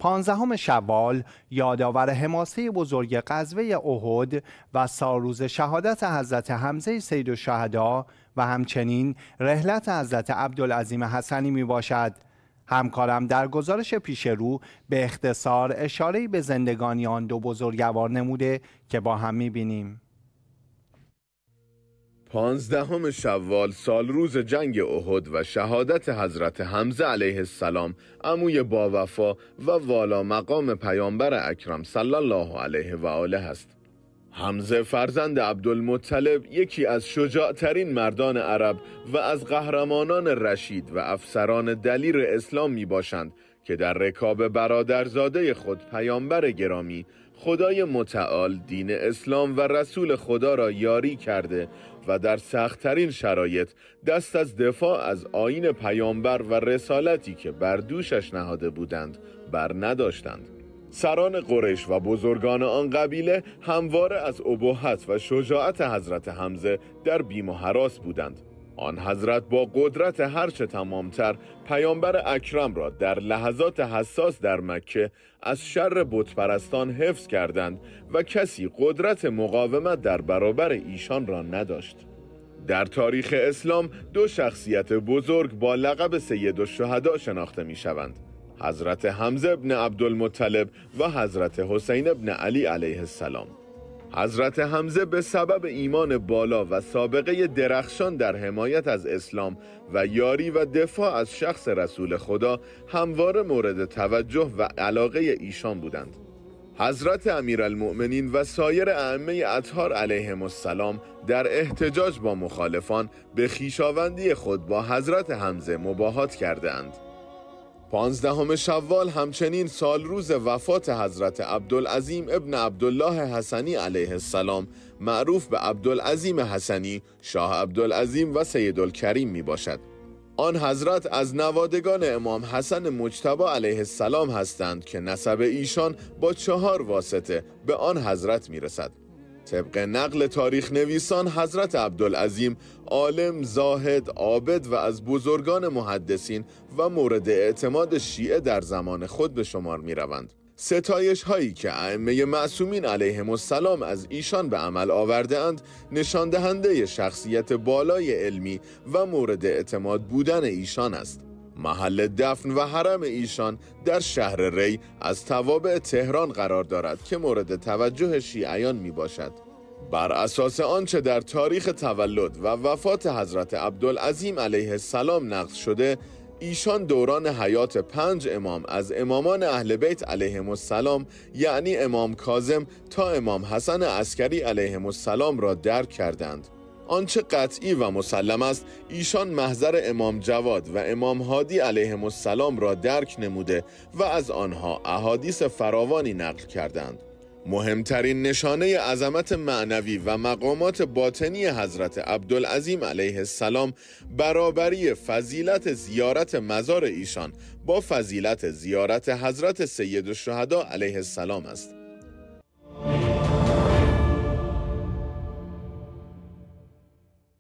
15 شوال یادآور حماسه بزرگ غزوه احد و سالروز شهادت حضرت حمزه سیدالشهدا و همچنین رحلت حضرت عبدالعظیم حسنی می باشد. همکارم در گزارش پیش رو به اختصار اشاره‌ای به زندگانی آن دو بزرگوار نموده که با هم می بینیم. 15 شوال سالروز جنگ احد و شهادت حضرت حمزه علیه السلام، عموی با وفا و والا مقام پیامبر اکرم صلی الله علیه و آله است. حمزه فرزند عبدالمطلب یکی از شجاعترین مردان عرب و از قهرمانان رشید و افسران دلیر اسلام می باشند که در رکاب برادرزاده خود پیامبر گرامی خدای متعال دین اسلام و رسول خدا را یاری کرده و در سخت‌ترین شرایط دست از دفاع از آیین پیامبر و رسالتی که بر دوشش نهاده بودند بر نداشتند. سران قریش و بزرگان آن قبیله همواره از ابهت و شجاعت حضرت حمزه در بیم و هراس بودند. آن حضرت با قدرت هرچه تمامتر پیامبر اکرم را در لحظات حساس در مکه از شر بتپرستان حفظ کردند و کسی قدرت مقاومت در برابر ایشان را نداشت. در تاریخ اسلام دو شخصیت بزرگ با لقب سیدالشهدا شناخته می شوند: حضرت حمزه بن عبدالمطلب و حضرت حسین بن علی علیه السلام. حضرت حمزه به سبب ایمان بالا و سابقه درخشان در حمایت از اسلام و یاری و دفاع از شخص رسول خدا همواره مورد توجه و علاقه ایشان بودند. حضرت امیرالمؤمنین و سایر ائمه اطهار علیهم السلام در احتجاج با مخالفان به خویشاوندی خود با حضرت حمزه مباهات کردند. 15 شوال همچنین سالروز وفات حضرت عبدالعظیم ابن عبدالله حسنی علیه السلام، معروف به عبدالعظیم حسنی، شاه عبدالعظیم و سیدالکریم می باشد. آن حضرت از نوادگان امام حسن مجتبی علیه السلام هستند که نسب ایشان با 4 واسطه به آن حضرت می رسد. طبق نقل تاریخ نویسان، حضرت عبدالعظیم عالم، زاهد، عابد و از بزرگان محدثین و مورد اعتماد شیعه در زمان خود به شمار می روند. ستایش هایی که ائمه معصومین علیهم السلام از ایشان به عمل آورده اند نشان دهنده شخصیت بالای علمی و مورد اعتماد بودن ایشان است. محل دفن و حرم ایشان در شهر ری از توابع تهران قرار دارد که مورد توجه شیعیان می باشد. بر اساس آنچه در تاریخ تولد و وفات حضرت عبدالعظیم علیه السلام نقل شده، ایشان دوران حیات 5 امام از امامان اهل بیت علیهم السلام، یعنی امام کاظم تا امام حسن عسکری علیهم السلام را درک کردند. آنچه قطعی و مسلم است، ایشان محضر امام جواد و امام هادی علیهم السلام را درک نموده و از آنها احادیث فراوانی نقل کردند. مهمترین نشانه عظمت معنوی و مقامات باطنی حضرت عبدالعظیم علیه السلام برابری فضیلت زیارت مزار ایشان با فضیلت زیارت حضرت سیدالشهدا علیه السلام است.